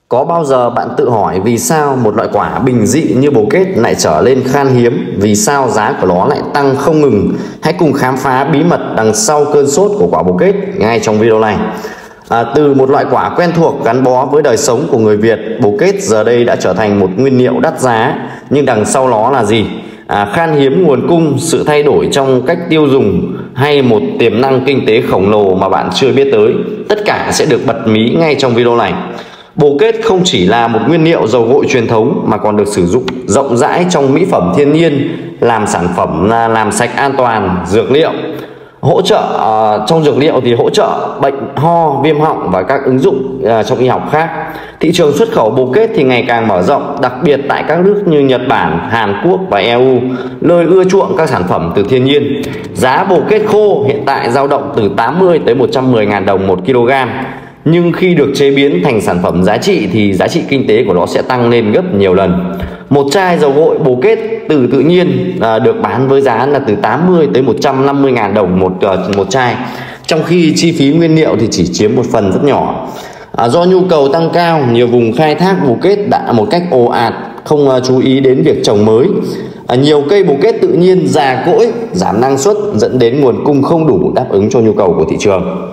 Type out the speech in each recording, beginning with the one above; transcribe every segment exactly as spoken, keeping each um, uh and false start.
Có bao giờ bạn tự hỏi vì sao một loại quả bình dị như bồ kết lại trở lên khan hiếm? Vì sao giá của nó lại tăng không ngừng? Hãy cùng khám phá bí mật đằng sau cơn sốt của quả bồ kết ngay trong video này. À, từ một loại quả quen thuộc gắn bó với đời sống của người Việt, bồ kết giờ đây đã trở thành một nguyên liệu đắt giá. Nhưng đằng sau nó là gì? À, khan hiếm nguồn cung, sự thay đổi trong cách tiêu dùng, hay một tiềm năng kinh tế khổng lồ mà bạn chưa biết tới? Tất cả sẽ được bật mí ngay trong video này. Bồ kết không chỉ là một nguyên liệu dầu gội truyền thống mà còn được sử dụng rộng rãi trong mỹ phẩm thiên nhiên, làm sản phẩm làm sạch an toàn, dược liệu. Hỗ trợ uh, trong dược liệu thì hỗ trợ bệnh ho, viêm họng và các ứng dụng uh, trong y học khác. Thị trường xuất khẩu bồ kết thì ngày càng mở rộng, đặc biệt tại các nước như Nhật Bản, Hàn Quốc và e u, nơi ưa chuộng các sản phẩm từ thiên nhiên. Giá bồ kết khô hiện tại dao động từ tám mươi tới một trăm mười nghìn đồng một kg. Nhưng khi được chế biến thành sản phẩm giá trị thì giá trị kinh tế của nó sẽ tăng lên gấp nhiều lần. Một chai dầu gội bồ kết từ tự nhiên à, được bán với giá là từ tám mươi tới một trăm năm mươi nghìn đồng một uh, một chai, trong khi chi phí nguyên liệu thì chỉ chiếm một phần rất nhỏ. À, do nhu cầu tăng cao, nhiều vùng khai thác bồ kết đã một cách ồ ạt, không uh, chú ý đến việc trồng mới. À, nhiều cây bồ kết tự nhiên già cỗi, giảm năng suất, dẫn đến nguồn cung không đủ đáp ứng cho nhu cầu của thị trường.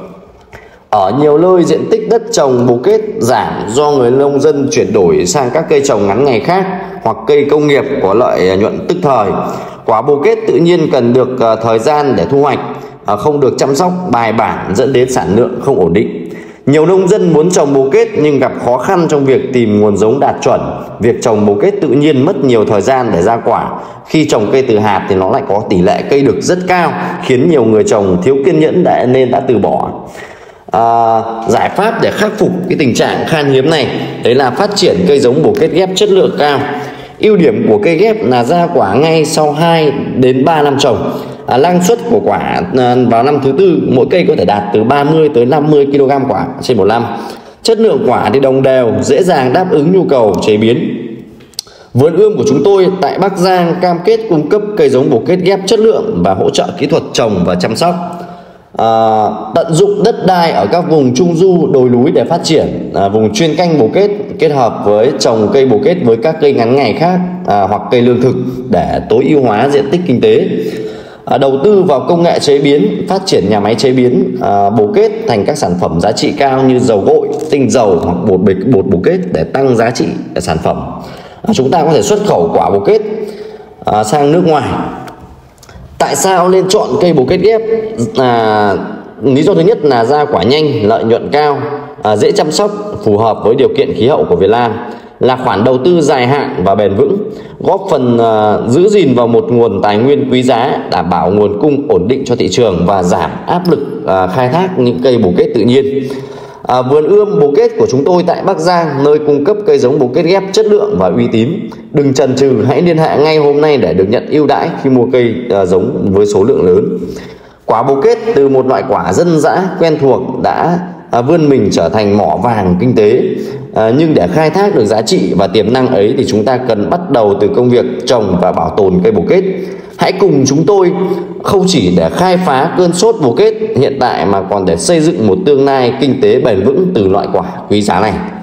Ở nhiều nơi diện tích đất trồng bồ kết giảm do người nông dân chuyển đổi sang các cây trồng ngắn ngày khác hoặc cây công nghiệp có lợi nhuận tức thời. Quả bồ kết tự nhiên cần được thời gian để thu hoạch, không được chăm sóc bài bản, dẫn đến sản lượng không ổn định. Nhiều nông dân muốn trồng bồ kết nhưng gặp khó khăn trong việc tìm nguồn giống đạt chuẩn. Việc trồng bồ kết tự nhiên mất nhiều thời gian để ra quả. Khi trồng cây từ hạt thì nó lại có tỷ lệ cây được rất cao, khiến nhiều người trồng thiếu kiên nhẫn đã nên đã từ bỏ. À, giải pháp để khắc phục cái tình trạng khan hiếm này đấy là phát triển cây giống bồ kết ghép chất lượng cao. Ưu điểm của cây ghép là ra quả ngay sau hai đến ba năm trồng. À, năng suất của quả à, vào năm thứ tư mỗi cây có thể đạt từ ba mươi tới năm mươi ki lô gam quả trên một năm. Chất lượng quả thì đồng đều, dễ dàng đáp ứng nhu cầu chế biến. Vườn ươm của chúng tôi tại Bắc Giang cam kết cung cấp cây giống bồ kết ghép chất lượng và hỗ trợ kỹ thuật trồng và chăm sóc. À, tận dụng đất đai ở các vùng trung du, đồi núi để phát triển à, vùng chuyên canh bồ kết, kết hợp với trồng cây bồ kết với các cây ngắn ngày khác à, hoặc cây lương thực để tối ưu hóa diện tích kinh tế. À, đầu tư vào công nghệ chế biến, phát triển nhà máy chế biến à, bồ kết thành các sản phẩm giá trị cao như dầu gội, tinh dầu hoặc bột bịch bột bồ kết để tăng giá trị sản phẩm. À, chúng ta có thể xuất khẩu quả bồ kết à, sang nước ngoài. Tại sao nên chọn cây bồ kết ghép? À, lý do thứ nhất là ra quả nhanh, lợi nhuận cao, à, dễ chăm sóc, phù hợp với điều kiện khí hậu của Việt Nam, là khoản đầu tư dài hạn và bền vững, góp phần à, giữ gìn vào một nguồn tài nguyên quý giá, đảm bảo nguồn cung ổn định cho thị trường và giảm áp lực à, khai thác những cây bồ kết tự nhiên. À, vườn ươm bồ kết của chúng tôi tại Bắc Giang, nơi cung cấp cây giống bồ kết ghép chất lượng và uy tín. Đừng chần chừ, hãy liên hệ ngay hôm nay để được nhận ưu đãi khi mua cây à, giống với số lượng lớn. Quả bồ kết từ một loại quả dân dã quen thuộc đã à, vươn mình trở thành mỏ vàng kinh tế. À, nhưng để khai thác được giá trị và tiềm năng ấy thì chúng ta cần bắt đầu từ công việc trồng và bảo tồn cây bồ kết. Hãy cùng chúng tôi không chỉ để khai phá cơn sốt bồ kết hiện tại mà còn để xây dựng một tương lai kinh tế bền vững từ loại quả quý giá này.